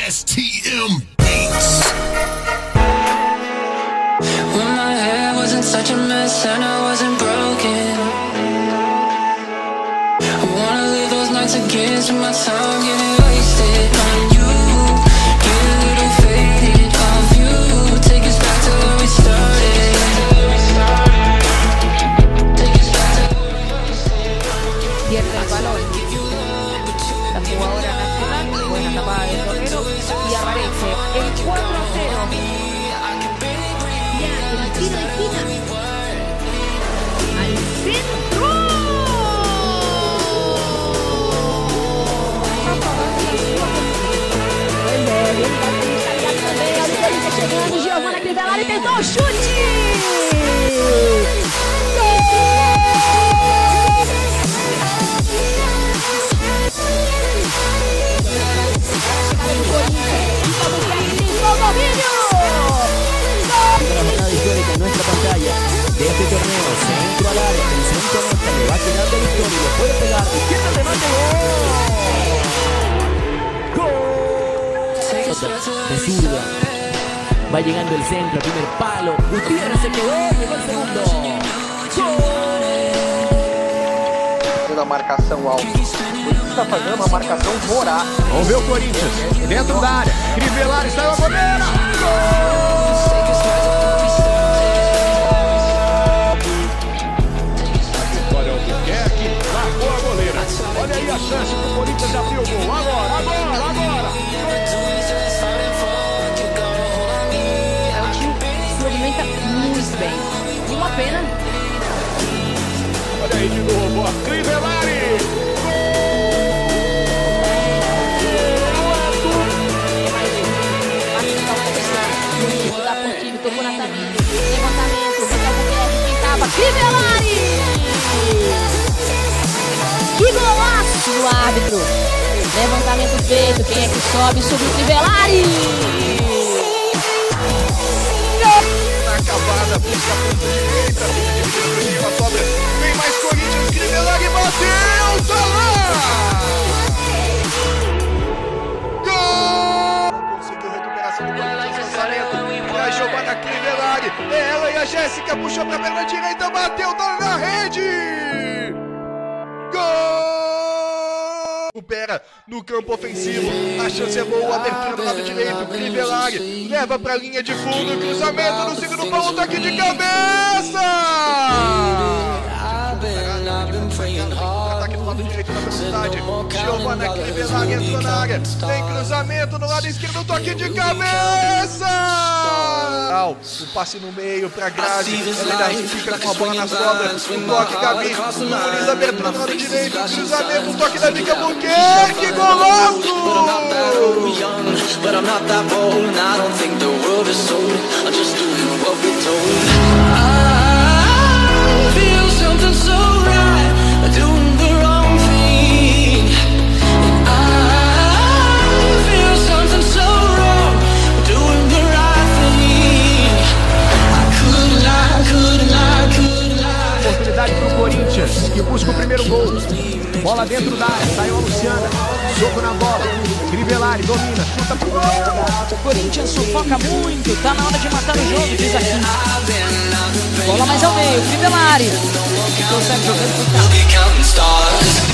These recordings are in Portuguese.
STM Beats. When my hair wasn't such a mess and I wasn't broken, I wanna live those nights again, spend my time getting wasted on you, get a little faded off you, take us back to where we started, take us back to where we started. Pierde el balón la jugadora nacional, buena tapada de Torero y aparece el 4-0. Ya, el tiro de esquina al centro. Chegando, Giovana Crivellari tentou o chute. En nuestra pantalla de este torneo, centro al área, el centro nota, le va a quedar de victoria, le puede pegar, izquierda, remate, gol. De zurda, va llegando el centro, primer palo, Gutiérrez se quedó, llegó el segundo. Da marcação alta. Ele está fazendo uma marcação voraz. Vamos ver o Corinthians dentro da área. Crivellari saiu a goleira. Gol! Vitória Albuquerque marcou a goleira. Olha aí a chance do Corinthians abrir o gol. Agora! É o time que se movimenta muito bem. E uma pena. Olha aí de novo, ó. Crivellari! Tocou na Tamires, levantamento, Albuquerque, quem tava? Crivellari! Que golaço do árbitro! Levantamento feito, quem é que sobe? Subiu Crivellari! Acabada, busca a ponta direita, dividida a sobra, vem mais Corinthians, Crivellari bateu, tá lá! Gol! Conseguiu recuperação do Corinthians, lançamento pra Giovana Crivellari, ela e a Jéssica puxou pra perna direita, bateu, tá na rede! Gol! Recupera no campo ofensivo, a chance é boa, abertura do lado direito, Crivellari leva pra linha de fundo, cruzamento no segundo pau, toque de cabeça! Ataque do lado direito da velocidade, Giovana Crivellari entrou na área, tem cruzamento no lado esquerdo, toque de cabeça! O passe no meio pra Grazi, ela ainda fica com a bola na sobra, o toque Gabi, Nunes, abertura do lado direito, cruzamento, o toque da Vicky Albuquerque, golaço! Oportunidade para o Corinthians, que busca o primeiro gol. Bola dentro da área, saiu a Luciana. Soco na bola. Crivellari domina, chuta pro gol. O Corinthians sufoca muito, tá na hora de matar o jogo, diz aqui. Bola mais ao meio, Crivellari. Consegue jogando pro carro.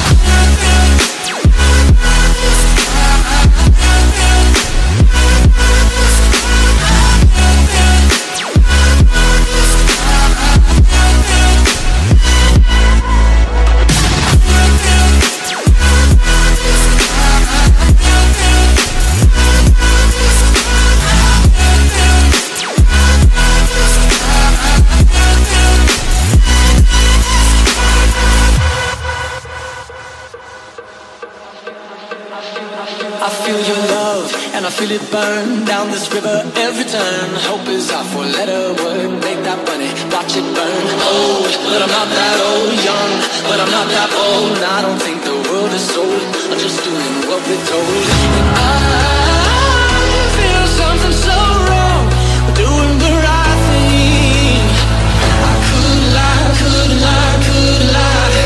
I feel your love, and I feel it burn down this river every turn. Hope is our four-letter word, make that money, watch it burn. Old, but I'm not that old. Young, but I'm not that old. And I don't think the world is sold, I'm just doing what we're told. And I feel something so wrong, we're doing the right thing. I could lie, could lie, could lie.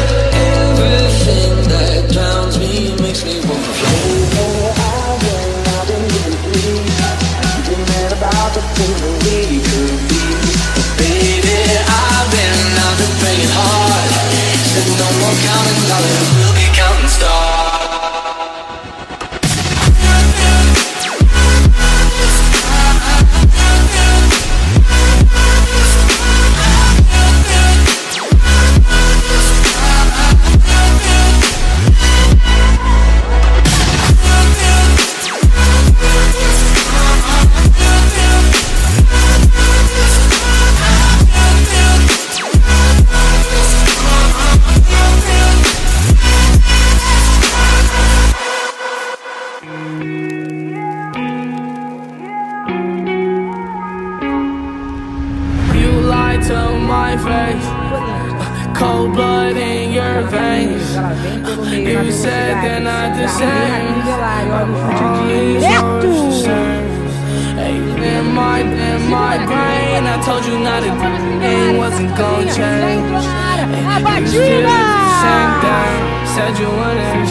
Everything that drowns me makes me wanna flow. I've been face. Cold blood in your veins. You said they're not the same. Hey, in my brain, I told you not a thing wasn't gonna change. You still did the same thing. Said you wouldn't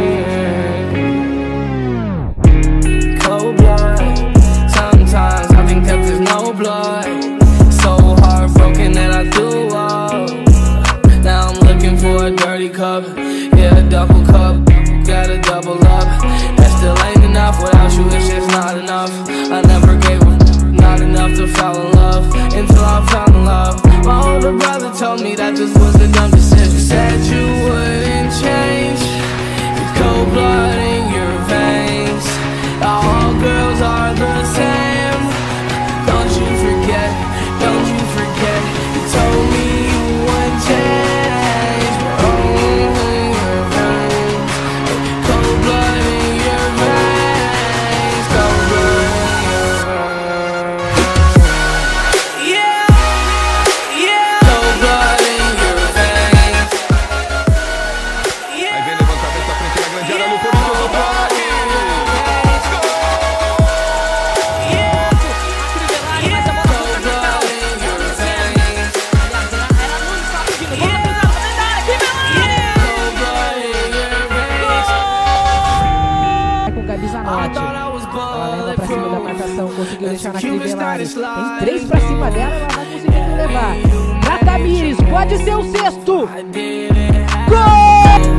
change. Cold blood. Sometimes I think that there's no blood. So heartbroken that I do all. Now I'm looking for a dirty cup. Yeah, a double cup. Got a double up. That still ain't enough. Without you, it's just not enough. I never gave up. Not enough to fall in love. Until I found love. My older brother told me that just was a dumb decision. Said you wouldn't change. It's cold blood in your veins. All girls are the same. Don't you forget. Don't you forget. You told me you wouldn't change. Your veins. Cold blood in your veins. Cold blood in your veins. Yeah, yeah. Cold blood in your veins. Aí vem levantamento à frente da grande área no Corinthians, o ataque. Conseguiu deixar na Crivellari. Tem 3 pra cima dela, ela vai conseguir levar. Pra Tamires, pode ser o sexto. Gol!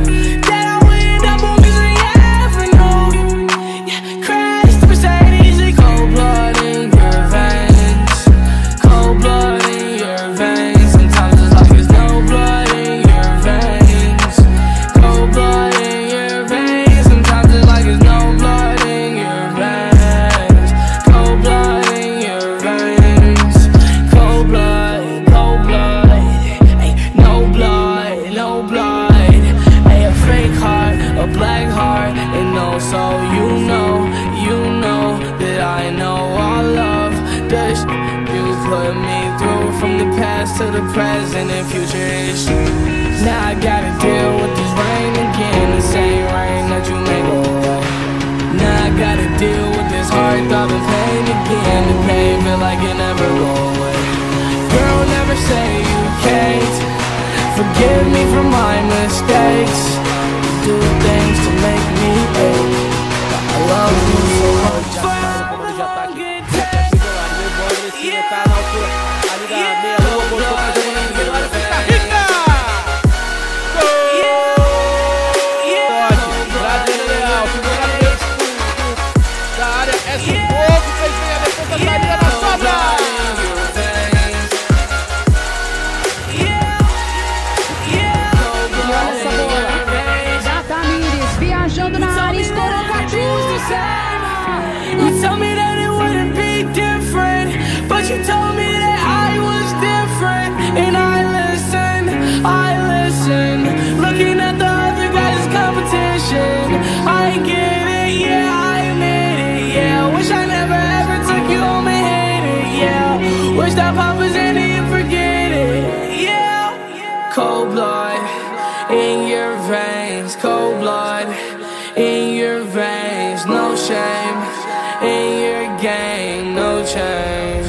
To the present and future is. Now I gotta deal with this rain again. The same rain that you made go away. Now I gotta deal with this heart throbbing pain again. The pain feel like it never go away. Girl, never say you can't. Forgive me for my mistakes. Do things to make me ache. I love you so much. You told me that it wouldn't be different, but you told me that I was different. And I listened, looking at the other guys' competition. I get it, yeah, I admit it, yeah. Wish I never ever took you home and hid it, yeah. Wish that Papa's in it and forget it, yeah. Cold blood in your veins, cold blood in your veins, no shame in your game, no change.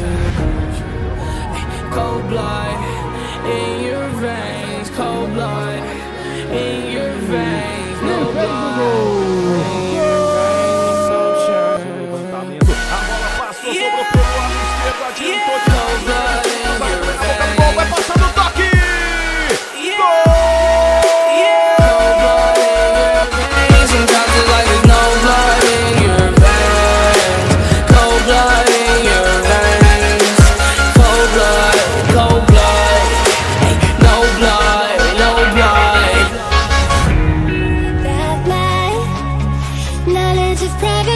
Cold blood in your veins, cold blood in your veins, no blood in your veins, no change. A bola passou, sobrou pro lado esquerdo, adiantou de Cold blood in your veins. vai passar no toque. Knowledge of privacy.